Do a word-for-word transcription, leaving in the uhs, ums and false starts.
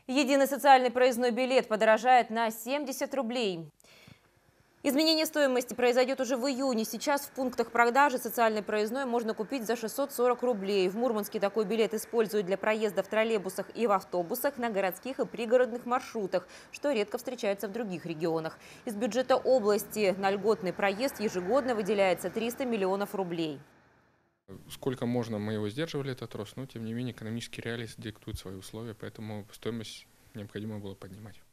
Единый социальный проездной билет подорожает на семьдесят рублей. Изменение стоимости произойдет уже в июне. Сейчас в пунктах продажи социальный проездной можно купить за шестьсот сорок рублей. В Мурманске такой билет используют для проезда в троллейбусах и в автобусах на городских и пригородных маршрутах, что редко встречается в других регионах. Из бюджета области на льготный проезд ежегодно выделяется триста миллионов рублей. Сколько можно, мы его сдерживали, этот рост, но тем не менее экономические реалии диктуют свои условия, поэтому стоимость необходимо было поднимать.